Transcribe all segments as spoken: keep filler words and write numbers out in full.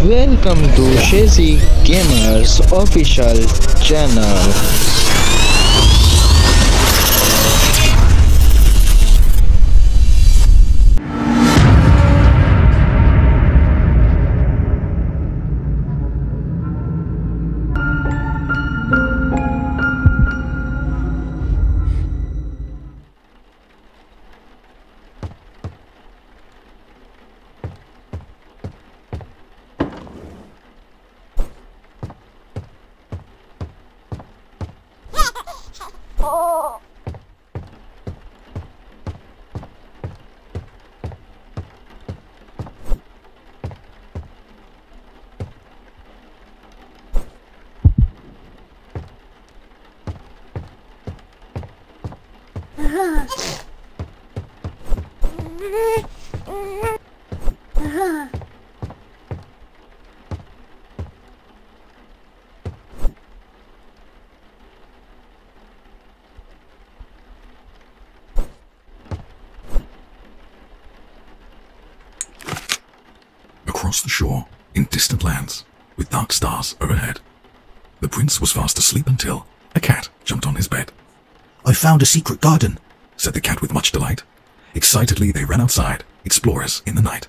Welcome to Shazy Gamers official channel. Across the shore, in distant lands, with dark stars overhead, the prince was fast asleep until a cat jumped on his bed. "I found a secret garden," said the cat with much delight. Excitedly they ran outside, explorers in the night.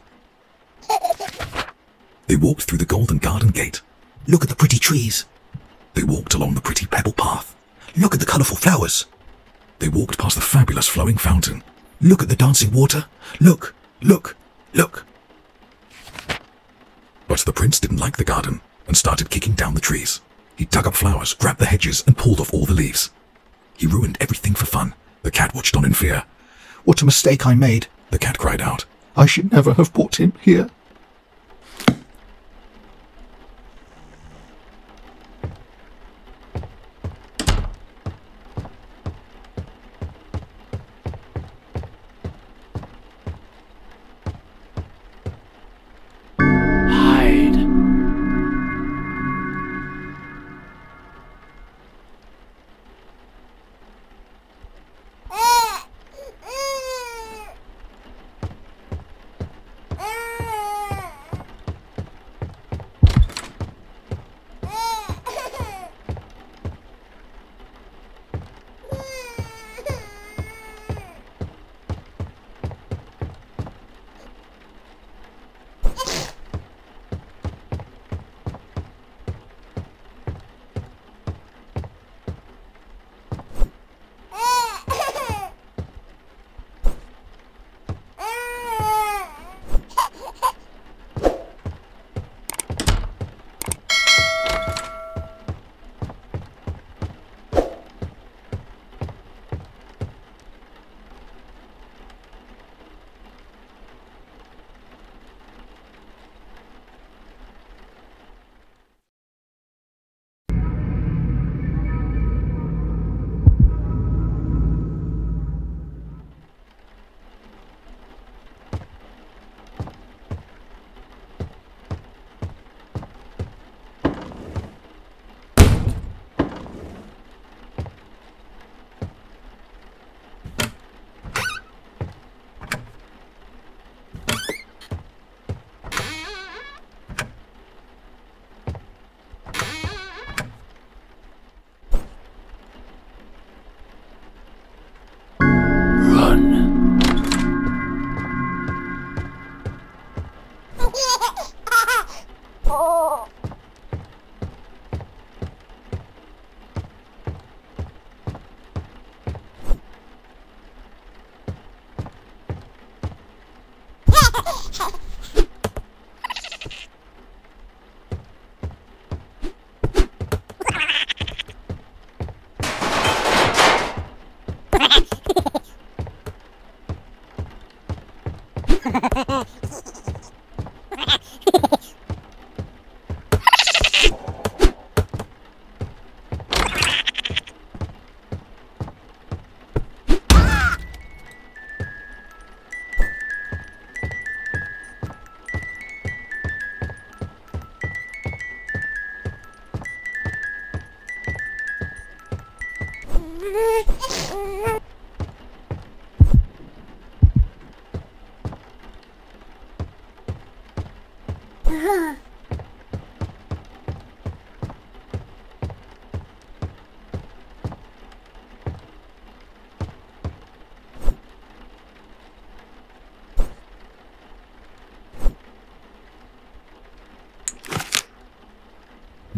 They walked through the golden garden gate. "Look at the pretty trees. They walked along the pretty pebble path. Look at the colourful flowers. They walked past the fabulous flowing fountain. Look at the dancing water. Look, look, look." But the prince didn't like the garden and started kicking down the trees. He dug up flowers, grabbed the hedges, and pulled off all the leaves. He ruined everything for fun. The cat watched on in fear. "What a mistake I made," the cat cried out. "I should never have brought him here."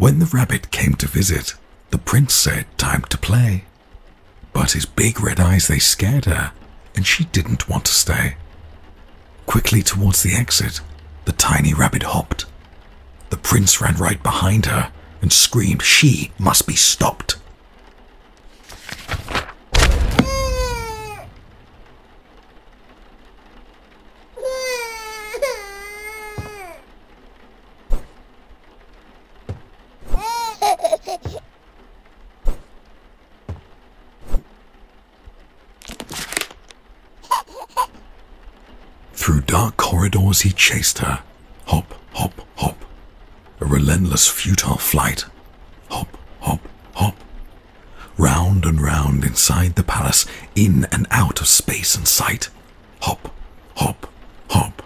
When the rabbit came to visit, the prince said time to play. But his big red eyes, they scared her, and she didn't want to stay. Quickly towards the exit, the tiny rabbit hopped. The prince ran right behind her and screamed she must be stopped. Through dark corridors he chased her. Hop, hop, hop. A relentless, futile flight. Hop, hop, hop. Round and round inside the palace, in and out of space and sight. Hop, hop, hop.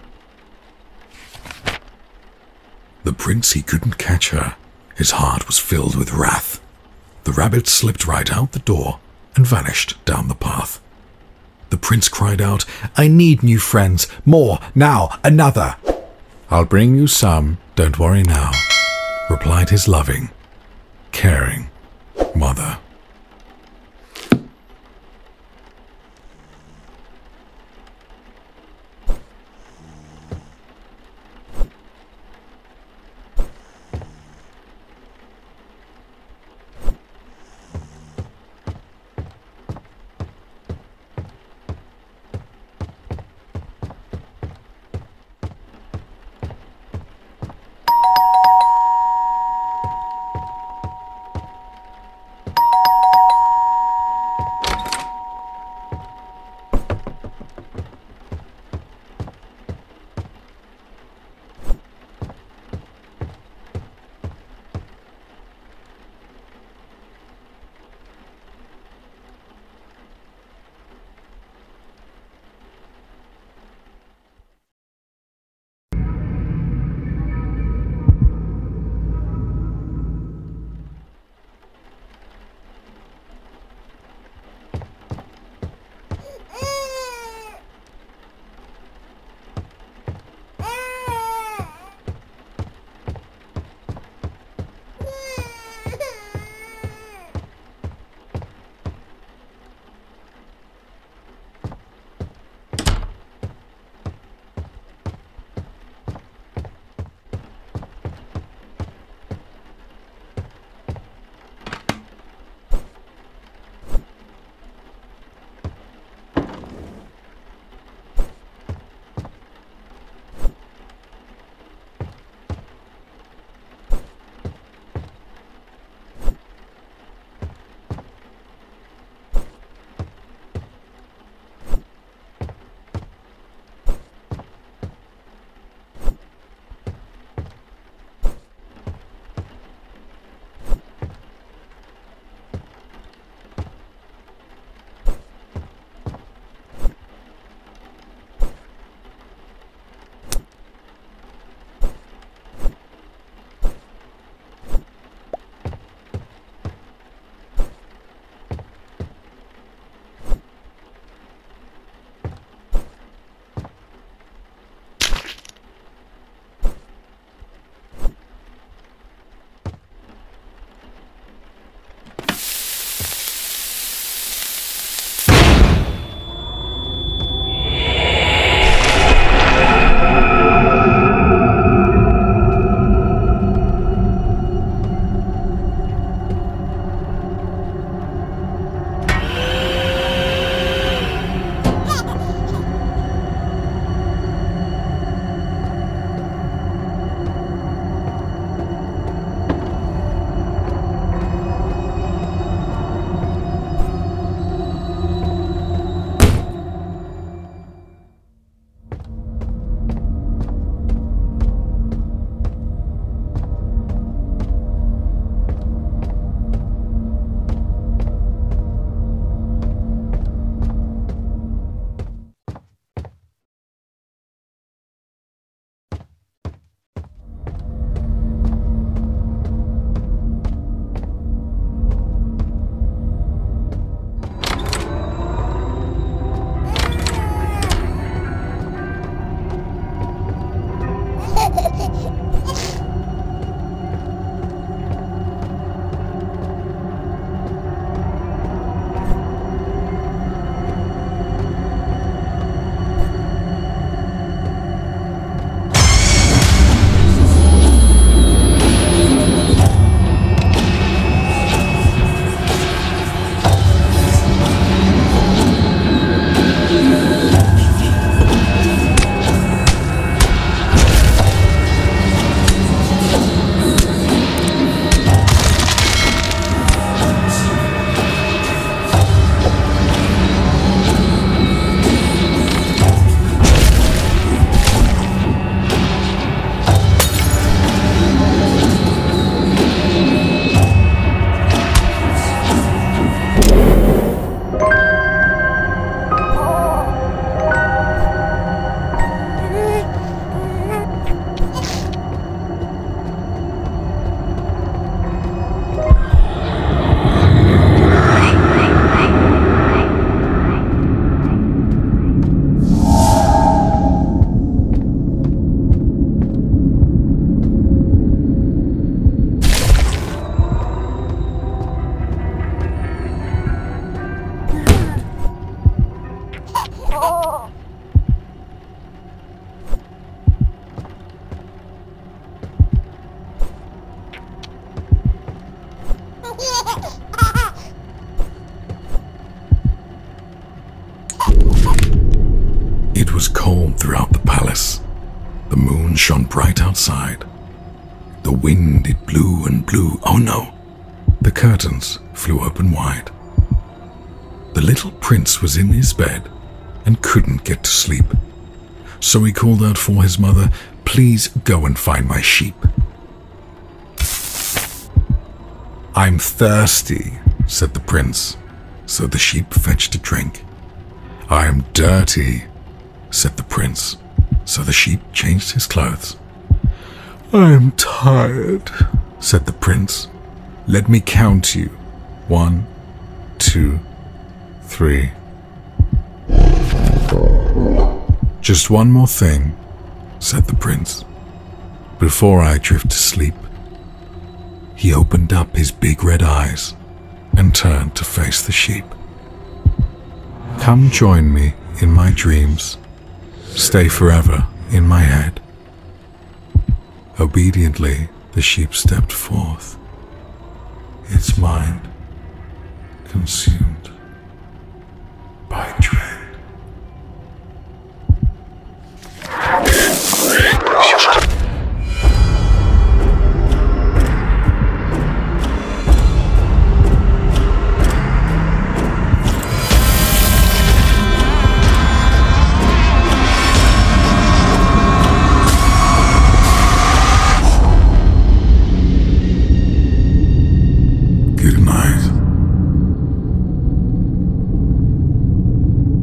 The prince, he couldn't catch her. His heart was filled with wrath. The rabbit slipped right out the door and vanished down the path. The prince cried out, I need new friends. More, now, another. I'll bring you some, don't worry now, replied his loving, caring mother. It was cold throughout the palace. The moon shone bright outside. The wind, it blew and blew. Oh no! The curtains flew open wide. The little prince was in his bed and couldn't get to sleep. So he called out for his mother, "Please go and find my sheep." "I'm thirsty," said the prince, so the sheep fetched a drink. "I'm dirty," said the prince, so the sheep changed his clothes. "I'm tired," said the prince. "Let me count you. One, two, three. Just one more thing," said the prince, "before I drift to sleep." He opened up his big red eyes and turned to face the sheep. "Come join me in my dreams. Stay forever in my head." Obediently, the sheep stepped forth, its mind consumed by dread. Good night.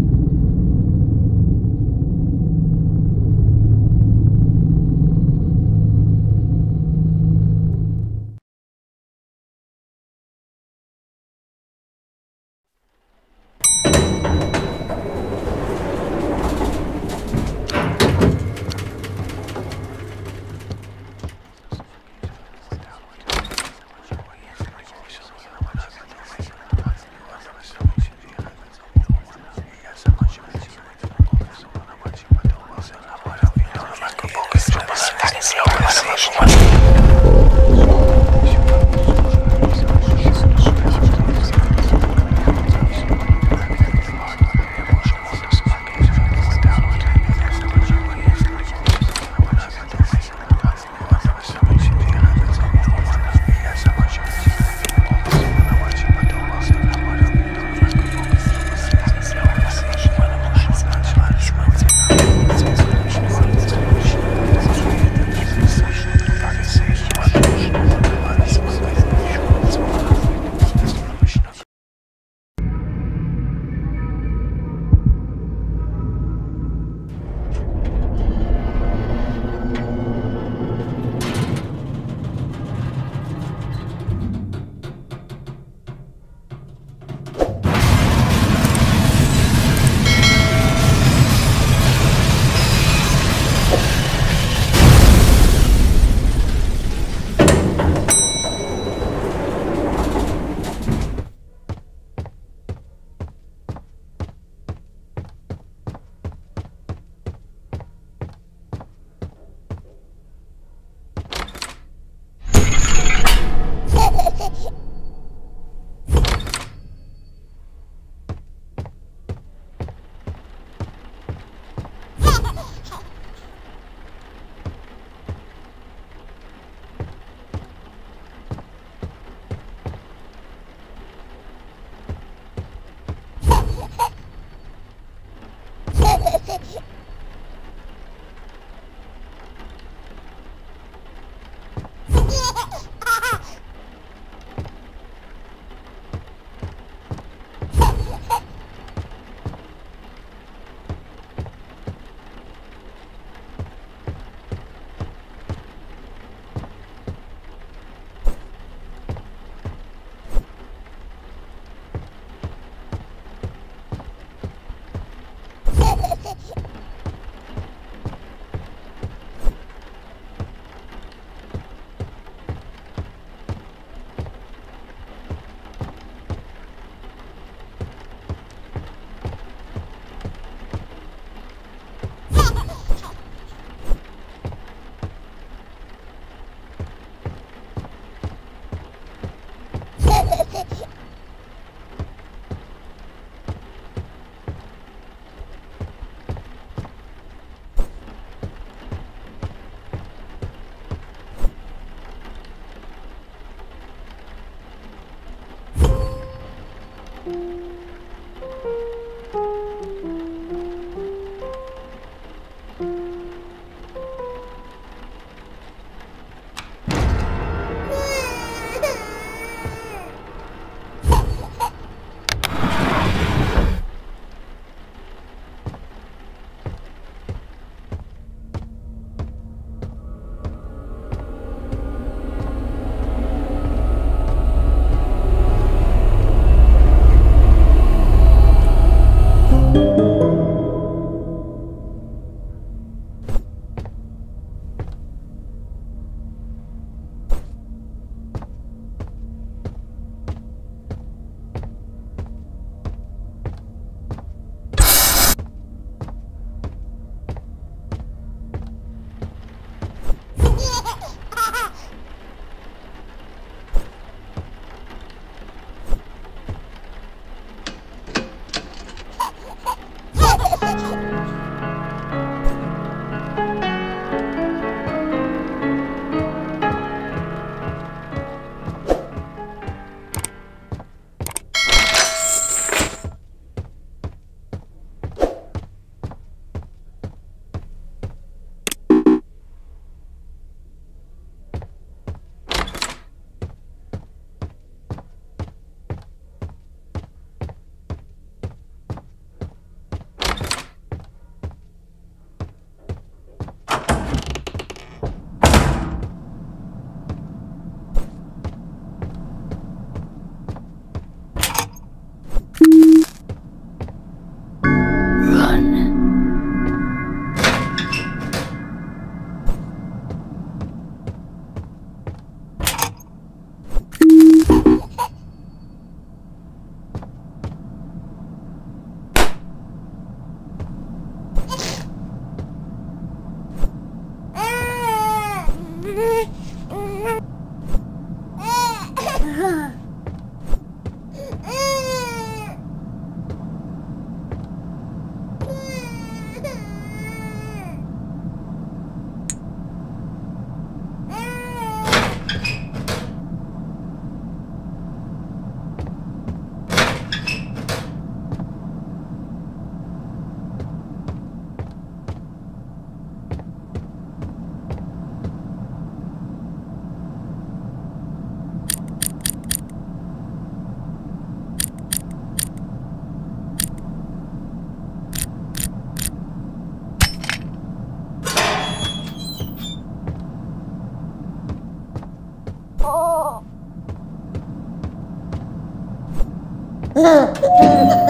Huh?